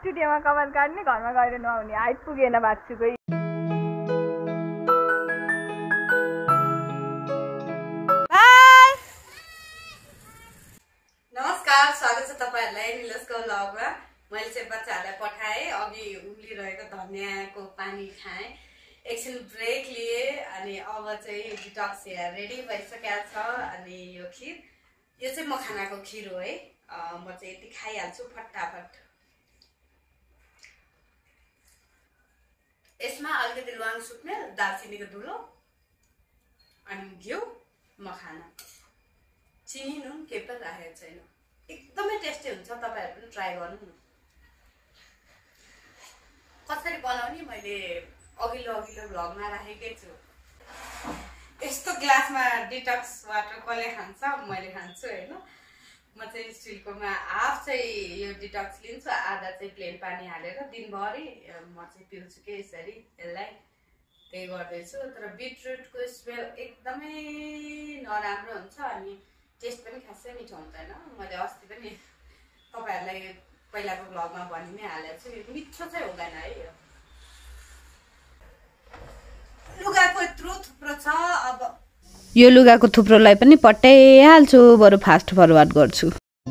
स्टुडियोमा कमेन्ट काट्ने घरमा गएर नआउने हाइट पुगेन बाछुको नमस्कार स्वागत छ तपाईहरुलाई निलसको व्लगमा मैले चाहिँ बच्चाहरुलाई पठाए अघि उम्लिरहेको धनियाको पानी खाए एकछिन ब्रेक लिए अनि अब चाहिँ डिटक्स हेयर रेडी भइसकेको छ अनि यो खीर यो चाहिँ मखानाको खीर हो है म चाहिँ यति खाइहाल्छु फटाफट यसमा अलिकति ल्वाङ सुक्ने दालचिनीको धुलो अनि घिउ मखाना चिनी नुन केही पनि राखेको छैन एकदमै टेस्टी हुन्छ तपाईहरु पनि ट्राई गर्नु न कसरी बनाउने मैले अघिल्लो भ्लगमा राखेकै छु यस्तो ग्लासमा डिटक्स वाटर कसले खान्छ मैले खान्छु हैन म चाहिँ स्टिलकोमा हाफ चाहिँ यो डिटक्स लिन्छु आधा चाहिँ प्लेन पानी हालेर दिनभरि म चाहिँ पिउँछु के यसरी यसलाई त्यही गर्दैछु तर बिटरुटको स्मेल एकदमै नराम्रो हुन्छ अनि टेस्ट पनि खासै मिठो हुँदैन मैले अस्ति पनि तपाईहरुलाई पहिलाको भ्लगमा भनि नै हालेको छु मिठो चाहिँ हुँदैन है यो लुगाको यत्रो थुप्रो छ अब यो लुगाको थुप्रोलाई पनि पट्याइहाल्छु बरु फास्ट फरवार्ड गर्छु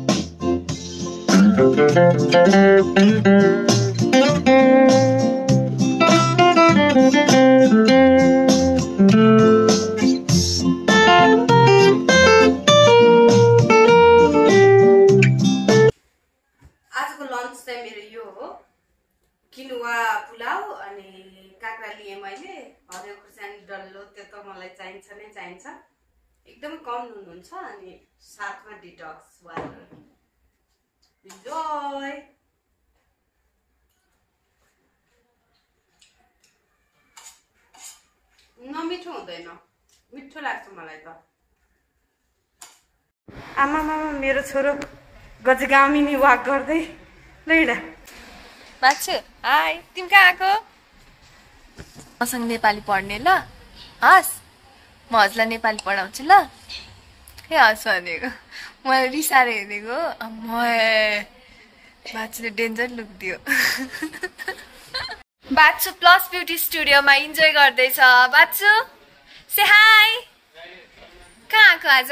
किनुवा पुलाव अनि काँक्रा लिए मैले हरियो खुर्सानी डल्लो त्यो त मलाई चाहिन्छ नै चाहिन्छ एकदम कम नुन हुन्छ अनि साथमा डिटक्स वाटर इन्जॉय नमिठो हुँदैन मिठो लाग्छ मलाई त आमा मेरो छोरो गजगामिनी वाक गर्दै लैडा बाछु हाय तिमी कहाँ आएको मसँग नेपाली पढ्ने ल हस् म हजुरलाई नेपाली पढाउँछु ल ए हस् भनेको मलाई रिसाएर हेरेको बाछुले डेन्जर लुक दियो बाछु प्लस ब्युटी स्टुडियोमा इन्जोय गर्दैछ बाछु से हाय कहाँ आएको आज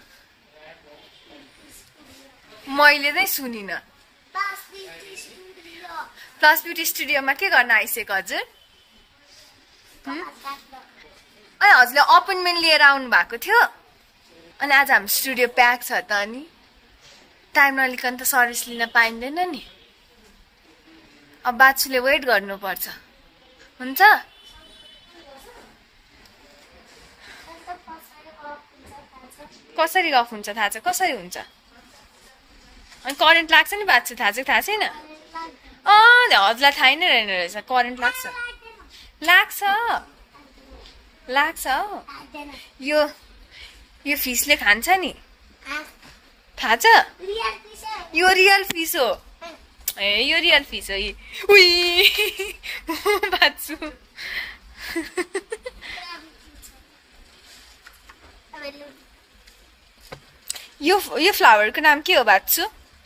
मैले नै सुनिनँ प्लस ब्युटी स्टुडियोमा के गर्न आइसक्यो हजुर अनि हजुरले अपोइन्टमेन्ट लिएर आउनु भएको थियो अनि आज हाम्रो स्टुडियो प्याक छ त अनि टाइम नलिकन त सर्भिस लिन पाइँदैन नि अब बाछुले वेट गर्नुपर्छ हुन्छ कसरी गफ हुन्छ थाहा छ कसरी हुन्छ अनि करेन्ट लाग्छ नि बाछु थाहा छैन हजुरलाई थाहै नै रहेन रहेछ करेन्ट लाग्छ यो फिसले खान्छ नि थाहा छ यो रियल फिस हो ए यो रियल फिस हो उही बाछु यो फ्लावरको नाम के हो बाछु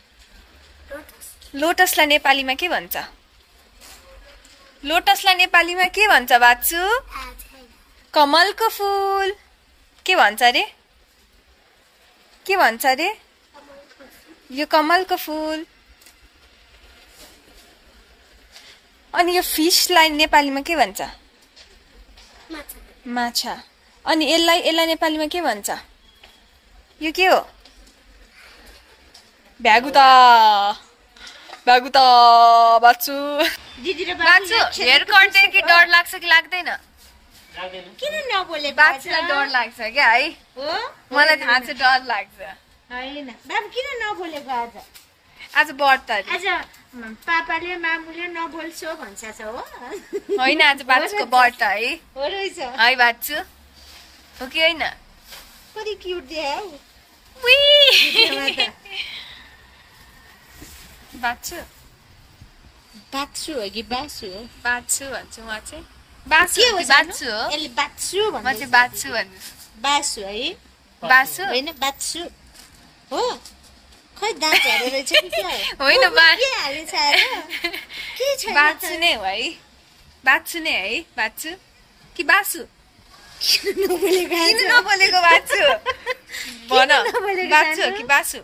लोटसलाई नेपालीमा के भन्छ बाछु कमलको फूल के भन्छ अरे यो कमलको फूल अनि यो फिसलाई नेपालीमा के भन्छ माछा अनि यसलाई नेपालीमा के भन्छ यो के हो भ्यागुता बाछु हेयर कट कि डर लाग्छ कि लाग्दैन किन नबोले बाछुलाई डर लाग्छ क्या है मलाई थाहा छ डर लाग्छ हैन बाबु किन नबोलेको आज व्रत आज पापाले मामुले नबोल्छौ भन्छ छ हो हैन आज बाछुको व्रत है हो रहेछ है बाछु हो कि हैन कति क्यूट देखाउ बाछु बाछु हो कि बासु हो बाछु भन्छु म चाहिँ बाछु हो बाछु हो यसले बाछु म चाहिँ बाछु भन्छु बासु है बासु हैन बाछु हो खै दाँत झरेर रहेछ कि क्या होइन के हालेछ के छ बाँच्छु नै हो है बाँच्छु नै है बाँच्छु कि बाँच्छु किन नबोलेको किन नबोलेको बाँच्छु भन बाँच्छु कि बाँच्छु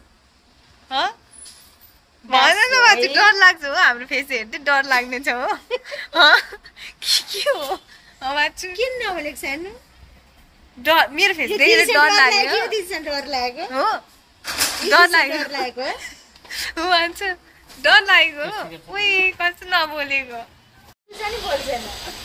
भन न बाँच्छु डर लाग्छ हो हाम्रो फेस हेर्दै डर लाग्ने छ हो के हो बाँच्छु किन नबोलेको सानो डर मेरो फेस देखेर डर लाग्यो डर लाग्यो हो डर लाग्यो लागेको हो बाँच्छु डर लागेको उही कस्तो नबोलेको सानो बोल्दैन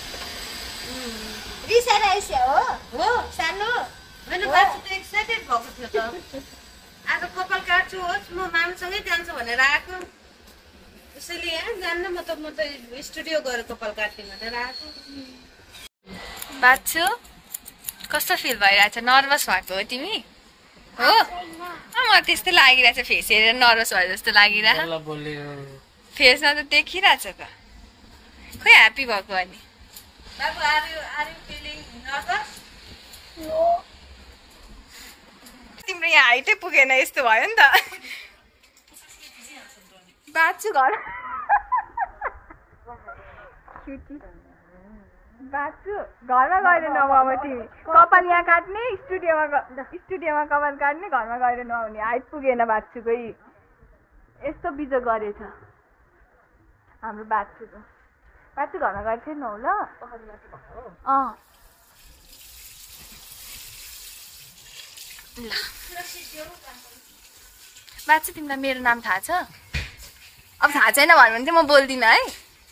रिसाएर आइस हो सानो होइन बाँच्छु त एक्साइटेड भएको थियो त आज कपाल काट्छु होस् म मामसँगै जान्छु भनेर आएको त्यसैले यहाँ जान्न म त स्टुडियो गएर कपाल काट्ने भनेर आएको बाँच्छु कस्तो फिल भइरहेछ नर्भस भएको हो तिमी हो म त्यस्तै लागिरहेछ फेस हेरेर नर्भस भयो जस्तो लागिरहेछ फेसमा त देखिरहेछ त खोइ ह्याप्पी भएको अनि बाबु आर यु फिलिङ नर्भस तिम्रो यहाँ हाइटै पुगेन यस्तो भयो नि त बाँच्छु घर बाँच्छु घरमा गएर नभए तिमी कपाल यहाँ काट्ने स्टुडियोमा कपाल काट्ने घरमा गएर नआउने हाइट पुगेन बाँच्छुको यस्तो बिजो गरेछ हाम्रो बाँच्छुको बाँच्छु घरमा गएर फेरि नौ ल ल बाँच्छु तिमीलाई मेरो नाम थाहा छ अब थाहा छैन भन्यो भने चाहिँ म बोल्दिनँ है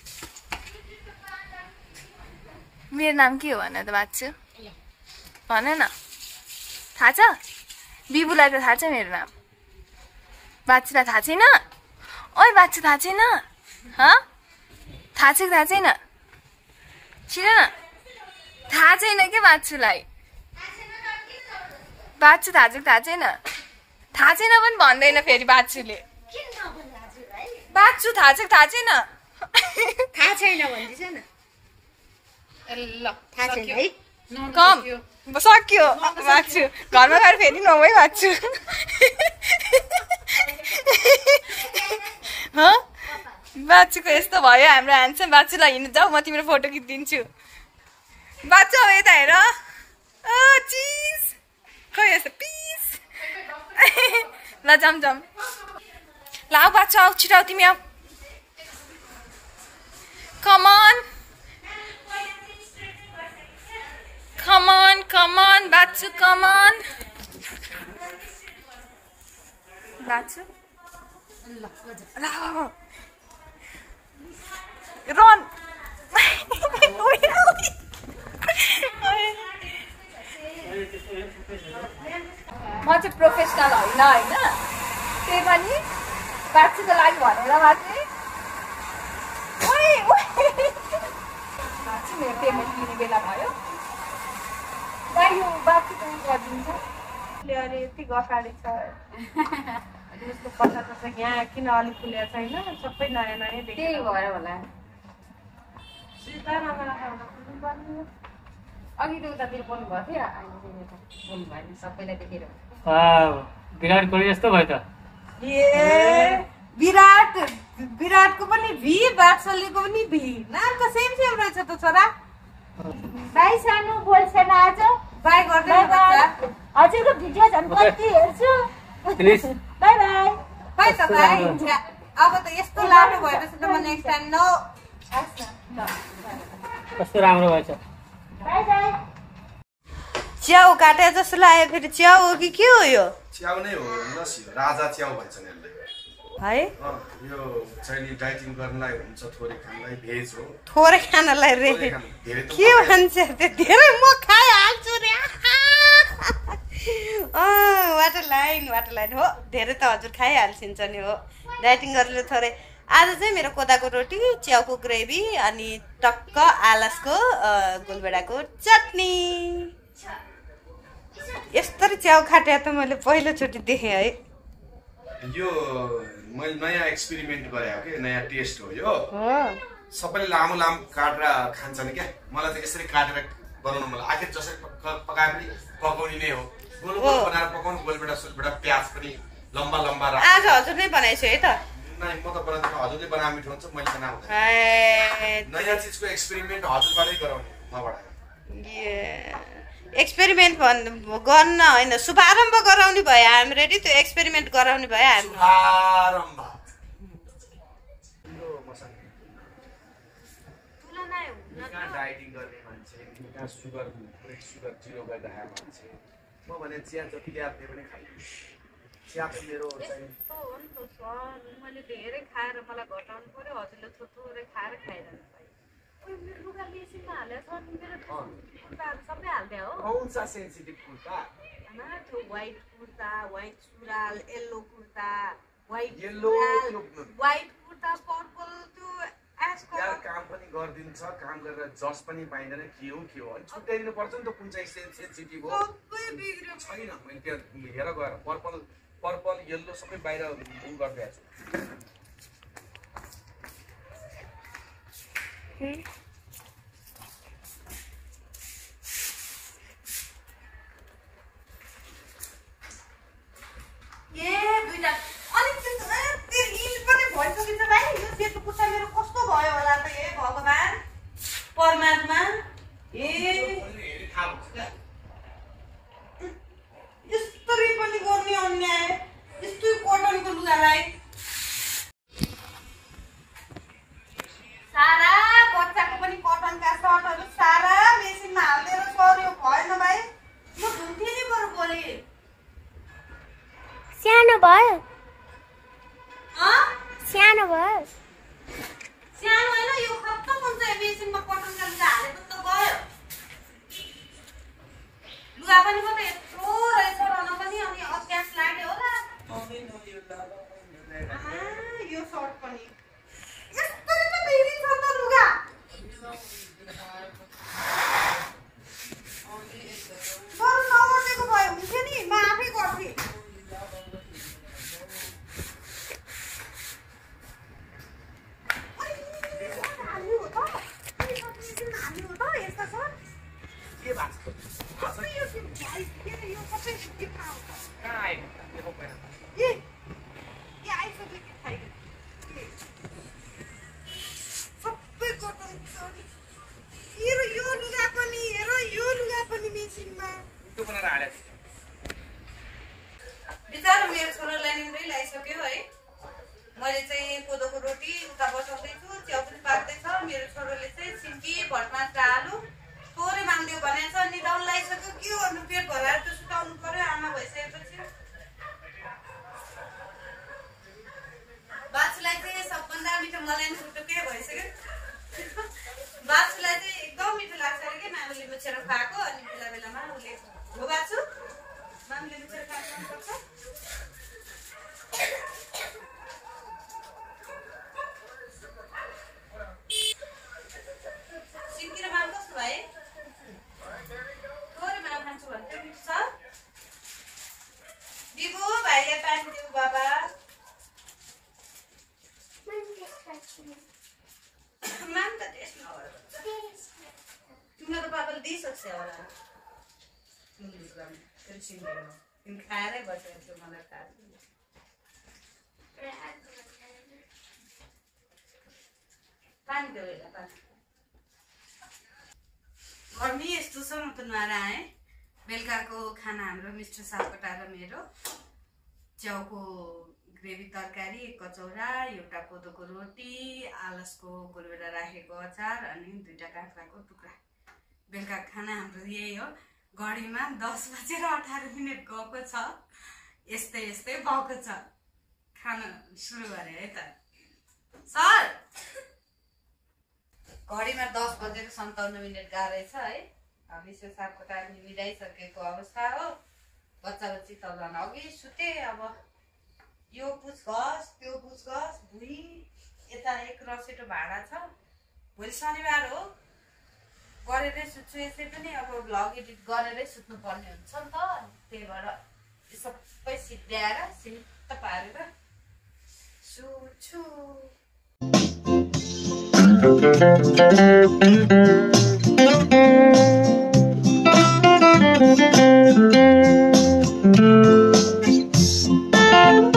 मेरो नाम के हो भन त बाँच्छु भन न थाहा छ बिबुलाई त थाहा छ मेरो नाम बाँच्छुलाई थाहा छैन ओइ बाँच्छु थाहा छैन थाहा छ कि थाहा छैन छिन न थाहा छैन के बाँच्छुलाई बाँच्छु थाहा छ कि थाहा छैन पनि भन्दैन फेरि बाँच्छुले बाँच्छु थाहा छ कि थाहा छैन थाहा छैन भन्दैछ न ल थाहा छैन है कम सक्यो बाँच्छु घरमा गएर फेरि नभए बाँच्छु बाँच्चुको यस्तो भयो हाम्रो ह्यान्डसम बाँच्चुलाई हिँड्नु जाऊ म तिम्रो फोटो खिचिदिन्छु बाँच्चु अब यता हेर चिज खै यस्तो पिस ल जाम ल आऊ बाँच्चु आऊ छिटो आऊ तिमी आऊ कमान बाँच्चु कमान बाँच्चु ल रन म चाहिँ प्रोफेसनल होइन त्यही पनि बाँच्चुको लागि भनेर मात्रै बाँच्चु मेरो पेमेन्ट लिने बेला भयो यो बाँच्चु पनि गरिदिन्छ अरे यति गफाडी छ उसको पत्ता त यहाँ किन अलिक खुलेको छैन सबै नयाँ नयाँ त्यही भयो होला अघि त उतातिर बोल्नु भएको थियो अहिले बोल्नु भएन सबैलाई देखेर विराट कोहली जस्तो भयो त ए विराटको पनि भी बादशाहको पनि भी नाम त सेम रहेछ त छोरा बाई सानो बोल्छन् आज बाई गर्दै हजुरको भिडियो झन् कति हेर्छु बाई बाई खै त भाइ अब त यस्तो लाटो भएपछि त म नेक्स्ट टाइम कस्तो राम्रो भएछ बाई बाई च्याउ काटे जस्तो लाग्यो फेरि च्याउ हो कि के हो यो च्याउ नै हो नसियो राजा च्याउ भन्छन् यसलाई है यो चाहिँ डाइटिङ गर्नलाई हुन्छ थोरै खानलाई भेज हो थोरै खानलाई रे के भन्छ त्यो धेरै म खाइहाल्छु रे वाटर लाइन हो धेरै त हजुर खाइहाल्छिन्छ नि हो डाइटिङ गरेर थोरै आज चाहिँ मेरो कोदाको रोटी च्याउको ग्रेभी अनि टक्क आलसको गोलभेडाको चटनी यस्तरी च्याउ खाटे त मैले पहिलोचोटि देखेँ है यो मैले नयाँ एक्सपेरिमेन्ट गरेँ के नयाँ टेस्ट हो यो सबैले लामो काटेर खान्छन् क्या मलाई त यसरी काटेर बनाउनु मलाई आखिर जसरी पकाए पनि पकाउने नै हो गोल गोल बनाएर पकाउनु गोलबेडा सोलबेडा प्याज पनि लम्बा लम्बा आज हजुर नै बनाइछु है त नै म त बनाउँदिन हजुरले बनाए मिठो हुन्छ मैले बनाउँदैन ए नयाँ चीजको एक्सपेरिमेन्ट हजुरबाटै गराउने मबाट एक्सपेरिमेन्ट गर्न होइन शुभारम्भ गराउने भयो हामी रेडी त्यो एक्सपेरिमेन्ट गराउने भयो हामी शुभारम्भ डाइटिङ गर्ने मान्छे कहाँ सुगर जिरो गरिरहेको मान्छे म भने चिया जति ल्याए पनि खाइदिन्छु चिया त मेरो चाहिँ हो नि त सर मैले धेरै खाएर मलाई घटाउनु पर्यो हजुरले थोरै खाएर खाइरहनु भयो मेरो लुगा मेसिनमा हालेर सर मेरो कुर्ताहरू सबै हाल्दै हो कौन सा सेन्सिटिभ कुर्ता त्यो व्हाइट कुर्ता व्हाइट सुरुवाल yellow kurta white kurta purple त्यो एस यार काम पनि गरिदिन्छ काम गरेर जस पनि पाइँदैन के हो अनि छुट्याइदिनु पर्छ नि त कुन चाहिँ सेन्सिटिभ हो सबै बिग्रियो छैन मैले त्यहाँ हेर गएर पर्पल येल्लो सबै बाहिर गरिदिएको छु दुईटा अनि त्यो हिल पनि भइसकिन्छ भाइ यो सेतो कुर्ता मेरो कस्तो भयो होला त हे भगवान् परमात्मा यस्तरी पनि गर्ने अन्याय यस्तो कटनको लुगालाई सारा बच्चाको पनि कटनका सर्टहरू सारा मेसिनमा हालिदिएर सर्यो भएन भाइ म धुन्थेँ नि बरु भोलि सानो भयो सानो होइन यो खत्तम हुन्छ मेसिनमा कटनका लुगा हालेको त गयो लुगा पनि म त यत्रो रहेछ रन पनि अनि अत्यास लाग्यो होला यो सर्ट पनि यस्तरी त बिग्रिन्छ त लुगा बरु नगर्नेको भए हुन्थ्यो नि म आफै गर्थेँ बिचारा मेरो छोरालाई निन्द्रै लगाइसक्यो है मैले चाहिँ कोदोको रोटी उता बसाउँदैछु च्याउ पनि पाक्दैछ मेरो छोराले चाहिँ सिन्की भटमास र आलु थोरै मान्दियो भनेछ निदाउन लगाइसक्यो के गर्नु पेट भराएर त सुताउनु पर्यो आमा भइसकेपछि बाछुलाई चाहिँ सबभन्दा मिठो मलाई नि छुट्टो के भइसक्यो बाछुलाई चाहिँ एकदम मिठो लाग्छ अरे कि मामुले मुछेर खुवाएको अनि बेला बेलामा उसले हो बाछु मामुले मुछेर खानुपर्छ सिन्की र माम कस्तो भए थोरै माम खान्छु भन्थ्यो मिठो छ बिबु भाइले पानी दिऊ बाबा माम त टेस्ट नभएर तिम्रो त बाबाले दिइसक्छ होला तिमी खाएरै बसेको मलाई थाहा पानी देऊ यसलाई पानी गर्मी यस्तो छ म त नुहाएर आएँ बेलुकाको खाना हाम्रो मिस्टर सापकोटा र मेरो च्याउको ग्रेभी तरकारी कचौरा एउटा कोदोको रोटी आलसको कोही बेला राखेको अचार अनि 2टा काँक्राको टुक्रा बेलुकाको खाना हाम्रो यही हो घडीमा 10:18 गएको छ यस्तै भएको छ खाना सुरु गरे है त सर घडीमा 10:57 गएको रहेछ है मिस्टर सापकोटा मिलाइसकेको अवस्था हो बच्चा बच्ची त झन् अघि सुते अब यो पुछ घस त्यो पुछ घस भुइँ यता एक रसेटो भाडा छ भोलि शनिबार हो गरेरै सुत्छु यसै पनि अब भ्लग एडिट गरेरै सुत्नु पर्ने हुन्छ नि त त्यही भएर सबै सिद्ध्याएर सिद्ध पारेर सुत्छु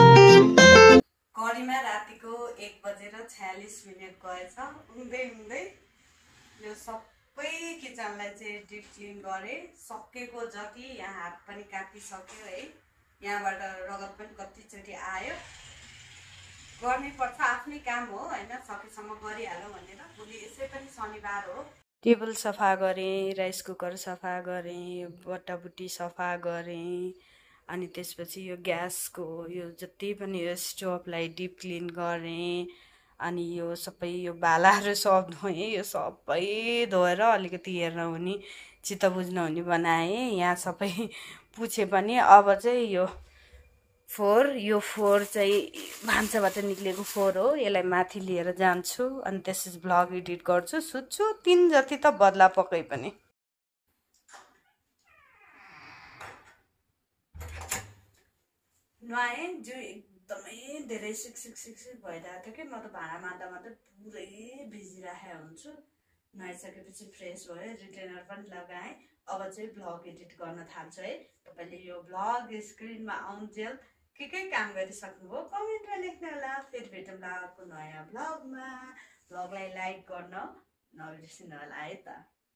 बजेर 46 मिनट गएछ। उङ्दै यो सबै किचनलाई चाहिँ डिप क्लिन गरेँ। सकेको जति यहाँ हात पनि काटिसक्यो है। यहाँबाट रगत पनि कतिचोटि आयो। गर्नै पर्छ, आफ्नै काम हो होइन, सकेसम्म गरिहालौँ भनेर। भोलि यसै पनि शनिबार हो। टेबल सफा गरेँ, राइस कुकर सफा गरेँ, बट्टाबुट्टी सफा गरेँ। अनि त्यसपछि यो ग्यासको यो जति पनि यो स्टोभलाई डिप क्लिन गरेँ। अनि यो सबै यो भालाहरू सब धोएँ। यो सबै धोएर अलिकति हेर्न हुने चित्त बुझ्न हुने बनाएँ। यहाँ सबै पुछे पनि अब चाहिँ यो फोहोर चाहिँ भान्साबाट निक्लेको फोहोर हो। यसलाई माथि लिएर जान्छु अनि त्यसपछि भ्लग एडिट गर्छु, सुत्छु। 3 जति त बदला पक्कै पनि। नुहाएँ, जिउ एकदमै धेरै सिक भइरहेको थियो कि म त भाँडा मान्दा पुरै भिजिराखेको हुन्छु। नुहाइसकेपछि फ्रेस भयो, रिटेनर पनि लगाएँ। अब चाहिँ भ्लग एडिट गर्न थाल्छु है। तपाईँले यो भ्लग स्क्रिनमा आउन्जेल के काम गरिसक्नुभयो कमेन्टमा लेख्नु होला। फेरि भेटौँला अर्को नयाँ भ्लगमा। भ्लगलाई लाइक गर्न नबिर्सिनु होला है त।